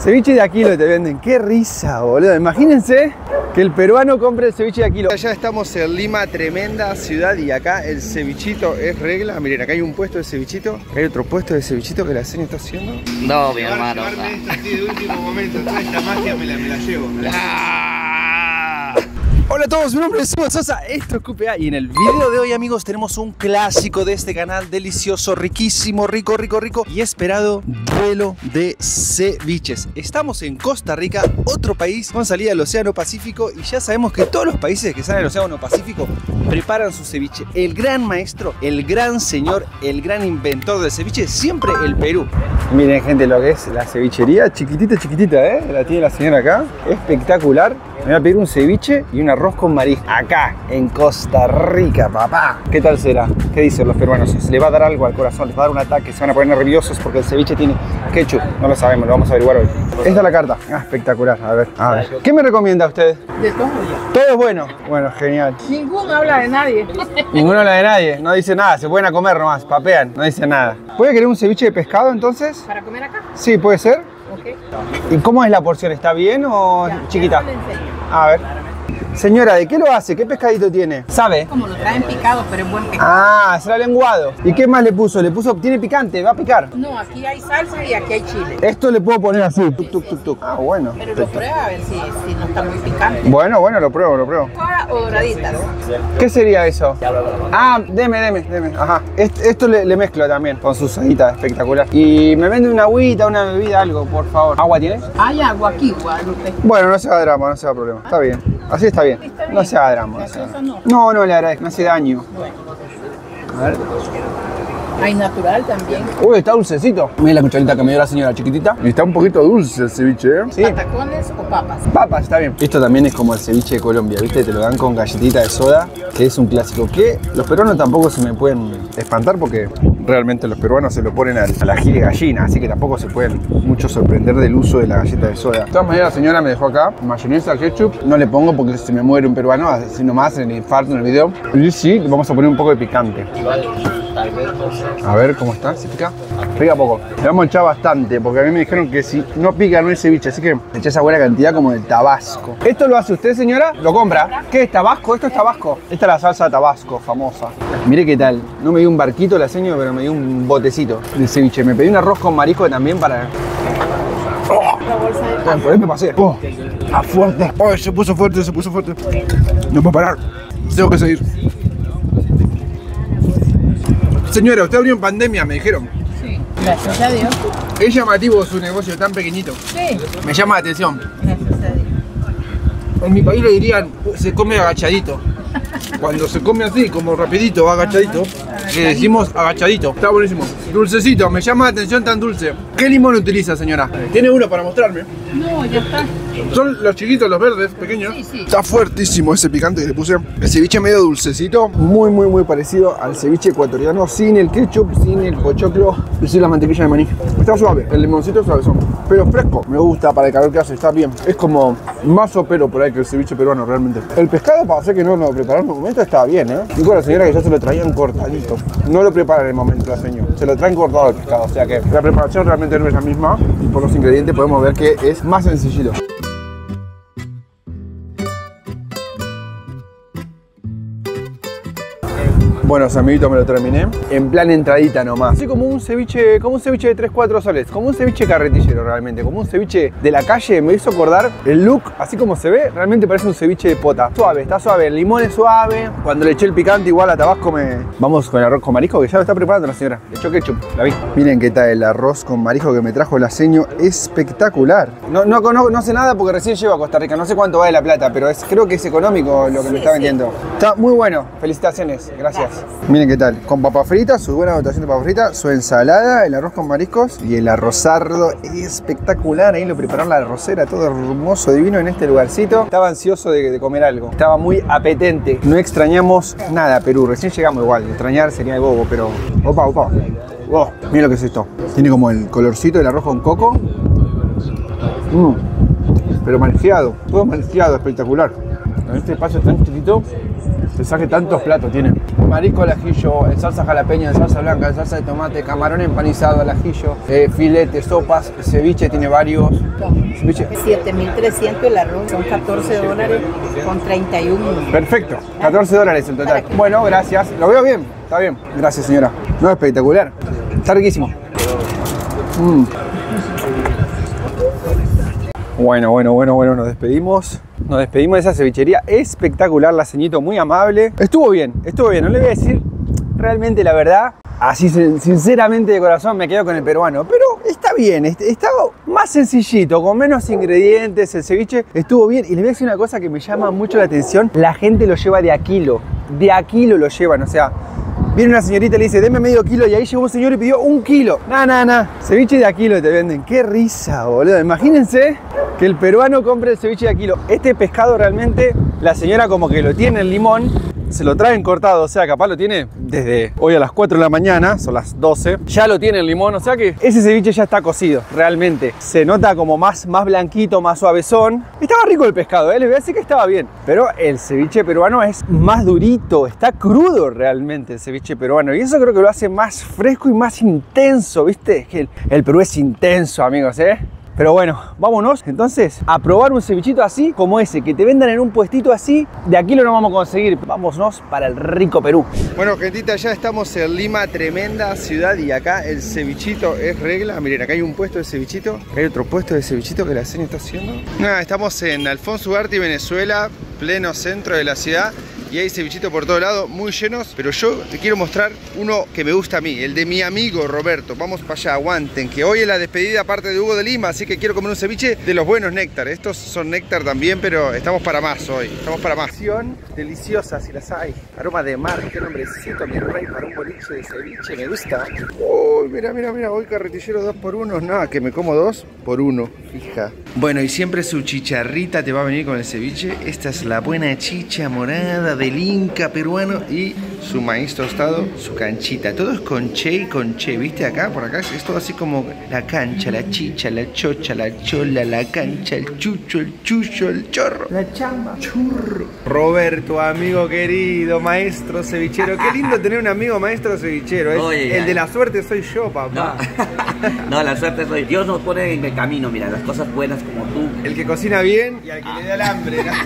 Ceviche de a kilo te venden. Qué risa, boludo. Imagínense que el peruano compre el ceviche de a kilo. Ya estamos en Lima, tremenda ciudad, y acá el cevichito es regla. Miren, acá hay un puesto de cevichito. Hay otro puesto de cevichito que la señora está haciendo. No, mi hermano. Esto así de último momento, toda esta magia me la llevo. Hola a todos, mi nombre es Simón Sosa, esto es QPA y en el video de hoy, amigos, tenemos un clásico de este canal, delicioso, riquísimo, rico y esperado duelo de ceviches. Estamos en Costa Rica, otro país con salida del Océano Pacífico, y ya sabemos que todos los países que salen del Océano Pacífico preparan su ceviche. El gran maestro, el gran señor, el gran inventor del ceviche, siempre el Perú. Miren, gente, lo que es la cevichería, chiquitita, la tiene la señora acá, espectacular. Me voy a pedir un ceviche y un arroz con marisco acá en Costa Rica, papá. ¿Qué tal será? ¿Qué dicen los peruanos? ¿Se le va a dar algo al corazón? ¿Les va a dar un ataque? ¿Se van a poner nerviosos porque el ceviche tiene ketchup? No lo sabemos, lo vamos a averiguar hoy. Esta es la carta. Ah, espectacular. A ver. ¿Qué me recomienda usted? De todo. ¿Todo es bueno? Bueno, genial. Ninguno habla de nadie. Ninguno habla de nadie. No dice nada. Se pueden a comer nomás. Papean. No dice nada. ¿Puede querer un ceviche de pescado entonces? ¿Para comer acá? Sí, puede ser. Ok. ¿Y cómo es la porción? ¿Está bien o Ya, chiquita? ya le enseño. A ver. Señora, ¿de qué lo hace? ¿Qué pescadito tiene? ¿Sabe? Como lo traen picado, pero es buen pescado. Ah, será lenguado. ¿Y qué más le puso? ¿Tiene picante? ¿Va a picar? No, aquí hay salsa y aquí hay chile. Esto le puedo poner así. Tuc, tuc, tuc, tuc. Ah, bueno. Pero lo prueba a ver si no está muy picante. Bueno, lo pruebo. ¿Coja o doraditas? ¿Qué sería eso? Ah, deme. Ajá. Esto le mezclo también con su salita espectacular. Y me vende una agüita, una bebida, algo, por favor. ¿Agua tiene? Hay agua aquí, Guadalupe. Bueno, no se haga drama, no se haga problema. Está bien. Así está bien. No se haga drama. No, le agradezco. Me hace daño. A ver. Hay natural también. Uy, está dulcecito. Mira la cucharita que me dio la señora chiquitita. Y está un poquito dulce el ceviche, ¿eh? Sí. ¿Patacones o papas? Papas, está bien. Esto también es como el ceviche de Colombia, ¿viste? Te lo dan con galletita de soda, que es un clásico. Que los peruanos tampoco se me pueden espantar porque realmente los peruanos se lo ponen al ají de gallina, así que tampoco se pueden mucho sorprender del uso de la galleta de soda. De todas maneras, la señora me dejó acá mayonesa, ketchup. No le pongo porque se me muere un peruano, así nomás en el infarto en el video. Y sí, le vamos a poner un poco de picante. A ver cómo está, ¿se pica? Pica poco. Le vamos a echar bastante, porque a mí me dijeron que si no pica no es ceviche, así que le eché esa buena cantidad como de tabasco. ¿Esto lo hace usted, señora? ¿Lo compra? ¿Qué es tabasco? Esto es tabasco. Esta es la salsa tabasco, famosa. Mire qué tal. No me dio un barquito la señora, pero me dio un botecito de ceviche. Me pedí un arroz con marisco también para... Por ahí me pasé. Fuerte. Se puso fuerte. No puedo parar. Tengo que seguir. Señora, usted abrió en pandemia, me dijeron. Sí, gracias a Dios. Es llamativo su negocio tan pequeñito. Sí, Me llama la atención. gracias a Dios. En mi país le dirían, se come agachadito. Cuando se come así, como rapidito, agachadito, le decimos agachadito. Está buenísimo. Dulcecito, me llama la atención tan dulce. ¿Qué limón utiliza, señora? ¿Tiene uno para mostrarme? No, ya está. Son los chiquitos, los verdes, pequeños. Sí. Está fuertísimo ese picante que le puse. El ceviche medio dulcecito, muy parecido al ceviche ecuatoriano, sin el ketchup, sin el pochoclo y sin la mantequilla de maní. Está suave, el limoncito es suavezón, pero fresco. Me gusta para el calor que hace, está bien. Es como más sopero por ahí que el ceviche peruano realmente. El pescado, para hacer que no lo prepararon en el momento, está bien, ¿eh? Digo a la señora que ya se lo traían cortadito. No lo preparan en el momento, la señora. Se lo traen cortado el pescado, o sea que la preparación realmente no es la misma. Y por los ingredientes podemos ver que es más sencillito. Bueno, amiguitos, me lo terminé. En plan entradita nomás. Así como un ceviche de 3-4 soles. Como un ceviche carretillero realmente. Como un ceviche de la calle. Me hizo acordar el look, así como se ve, realmente parece un ceviche de pota. Suave, está suave. El limón es suave. Cuando le eché el picante igual a tabasco me... Vamos con el arroz con marisco que ya lo está preparando la señora. Le echó ketchup, la vi. Miren qué tal el arroz con marisco que me trajo la seño. Espectacular. No sé nada porque recién llego a Costa Rica. No sé cuánto vale la plata, pero creo que es económico lo que me está vendiendo. Está muy bueno. Felicitaciones. Gracias. Miren qué tal, con papas fritas, su buena dotación de papas fritas, su ensalada, el arroz con mariscos y el arrozardo espectacular. Ahí lo prepararon la arrocera, todo hermoso, divino en este lugarcito. Estaba ansioso de comer algo, estaba muy apetente. No extrañamos nada Perú, recién llegamos igual, extrañar sería de bobo, pero... Opa. Wow, miren lo que es esto. Tiene como el colorcito del arroz con coco. Pero manejado, todo manejado, espectacular. en este espacio tan chiquitito te saque tantos platos. Tiene marisco al ajillo, en salsa jalapeña, en salsa blanca, en salsa de tomate, camarón empanizado al ajillo, filete, sopas, ceviche, tiene varios. Ceviche. 7.300 el arroz, son $14 con 31. Perfecto, $14 en total. Bueno, gracias. Lo veo bien, está bien. Gracias, señora. No, espectacular. Está riquísimo. Bueno, nos despedimos. Nos despedimos de esa cevichería espectacular, la ceñito muy amable. Estuvo bien, no le voy a decir realmente la verdad. Así sinceramente de corazón me quedo con el peruano, pero está bien, está más sencillito, con menos ingredientes, el ceviche estuvo bien. Y les voy a decir una cosa que me llama mucho la atención, la gente lo lleva de a kilo lo llevan, o sea, viene una señorita y le dice, deme medio kilo, y ahí llegó un señor y pidió 1 kilo. Ceviche de a kilo te venden. Qué risa, boludo. Imagínense que el peruano compre el ceviche de a kilo. Este pescado realmente, la señora como que lo tiene en limón, se lo traen cortado, o sea, capaz lo tiene desde hoy a las 4 de la mañana, son las 12, ya lo tiene en limón, o sea que ese ceviche ya está cocido, realmente. Se nota como más blanquito, más suavezón. Estaba rico el pescado, les voy a decir que estaba bien. Pero el ceviche peruano es más durito, está crudo realmente el ceviche peruano. Y eso creo que lo hace más fresco y más intenso, ¿viste? Es que el Perú es intenso, amigos, ¿eh? Pero bueno, vámonos entonces a probar un cevichito así como ese, que te vendan en un puestito así. De aquí lo vamos a conseguir. Vámonos para el rico Perú. Bueno, gentita, ya estamos en Lima, tremenda ciudad. Y acá el cevichito es regla. Miren, acá hay un puesto de cevichito. Acá hay otro puesto de cevichito que la señora está haciendo. Nada, estamos en Alfonso Ugarte, Venezuela, pleno centro de la ciudad. Y hay cevichitos por todo lado, muy llenos. Pero yo te quiero mostrar uno que me gusta a mí, el de mi amigo Roberto. Vamos para allá, aguanten, que hoy es la despedida aparte de Hugo de Lima. Así que quiero comer un ceviche de los buenos néctar. Estos son néctar también, pero estamos para más hoy. Estamos para más. Deliciosa, si las hay. Aroma de mar, qué nombrecito, mi rey, para un boliche de ceviche. Me gusta. Uy, mira, hoy carretillero 2x1. Nada, que me como 2 por 1, fija. Bueno, y siempre su chicharrita te va a venir con el ceviche. Esta es la buena chicha morada del Inca peruano y su maíz tostado, su canchita. Todo es con che y con che, ¿viste? Acá, por acá es todo así como la cancha, la chicha, la chocha, la chola, la cancha, el chucho, el chucho, el chorro, la chamba, churro. Roberto, amigo querido, maestro cevichero. Qué lindo tener un amigo maestro cevichero. Oye, el de la suerte soy yo, papá. No, la suerte soy. Dios nos pone en el camino, mira, las cosas buenas como tú. El que cocina bien y al que le da el hambre, ¿no?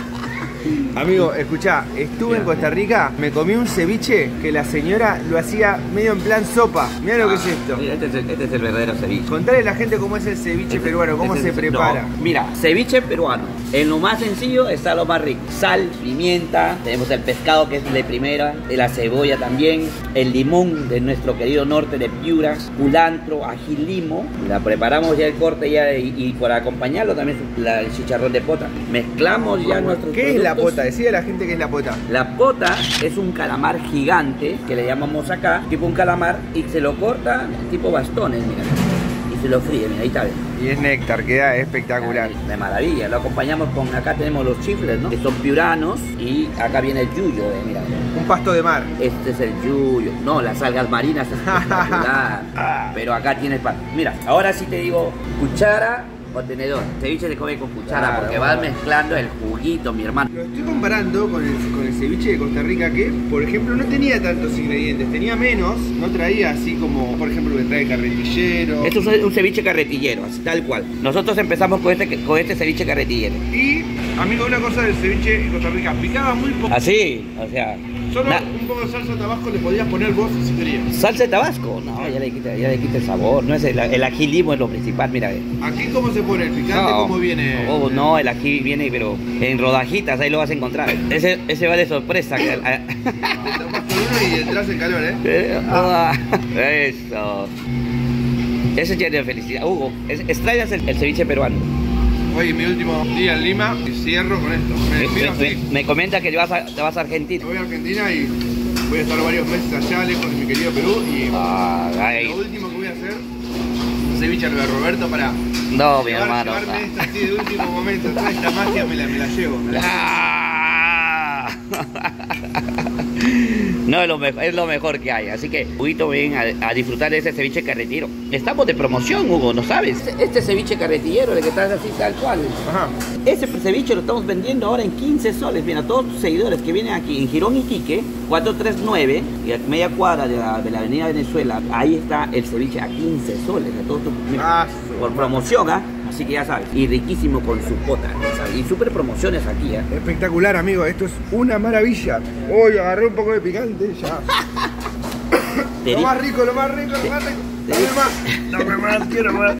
Amigo, escuchá, estuve en Costa Rica, me comí un ceviche que la señora lo hacía medio en plan sopa. Mirá lo que es esto. Mira, este es el verdadero ceviche. Contale a la gente cómo es el ceviche peruano, cómo se prepara. No, mira, ceviche peruano. En lo más sencillo está lo más rico. Sal, pimienta, tenemos el pescado que es de primera, la cebolla también, el limón de nuestro querido norte de Piura, culantro, ají limo. La preparamos ya el corte ya y por acompañarlo también el chicharrón de pota. Mezclamos ya nuestros ¿Qué es la pota? Decide a la gente qué es la pota. La pota es un calamar gigante que le llamamos acá, tipo un calamar, y se lo corta tipo bastones, mira. Y se lo fríe, mira, ahí está. Y es néctar, queda espectacular. De maravilla, lo acompañamos con, acá tenemos los chifles, ¿no? Que son piuranos, y acá viene el yuyo, mira. Un pasto de mar. Este es el yuyo. No, las algas marinas es espectacular. Pero acá tienes mira, ahora sí te digo, cuchara o tenedor. Ceviche se come con cuchara, claro, porque vas mezclando el juguito, mi hermano. Lo estoy comparando con el ceviche de Costa Rica que, por ejemplo, no tenía tantos ingredientes, tenía menos, no traía así como, por ejemplo, que trae carretillero. Esto es un ceviche carretillero, así tal cual. Nosotros empezamos con este ceviche carretillero. Y, amigo, una cosa del ceviche de Costa Rica, picaba muy poco. Así, o sea... Solo un poco de salsa de tabasco le podías poner vos si querías. ¿Salsa de tabasco? No, ya le quita el sabor. No es el ají limo es lo principal, mira. ¿Aquí cómo se pone? ¿El picante cómo viene? No, el ají viene pero en rodajitas, ahí lo vas a encontrar. Ese va de sorpresa. Te tomas con uno y entras en calor, Eso. Eso ya es de felicidad. Hugo, extrañas el ceviche peruano. Hoy mi último día en Lima y cierro con esto. Me comenta que te vas a Argentina. Voy a Argentina y voy a estar varios meses allá, lejos de mi querido Perú. Y lo último que voy a hacer, ceviche al de Roberto para mi hermano. Llevarme esta así de último momento. Toda esta magia me la llevo. No, es lo mejor que hay. Así que, Huguito, ven a disfrutar de ese ceviche carretillero. Estamos de promoción, Hugo, ¿no sabes? Este ceviche carretillero, de que estás así tal cual. Ajá. Ese ceviche lo estamos vendiendo ahora en 15 soles. Mira, todos tus seguidores que vienen aquí en Girón Iquique, 439, y a media cuadra de la avenida Venezuela, ahí está el ceviche a 15 soles. A todos por promoción, ¿ah? Así que ya sabes, y riquísimo con su pota, ¿sabes? Y súper promociones aquí, ¿eh? Espectacular, amigo, esto es una maravilla. Hoy agarré un poco de picante, ya. Lo más rico, lo más rico, lo más rico. Dame más, quiero más.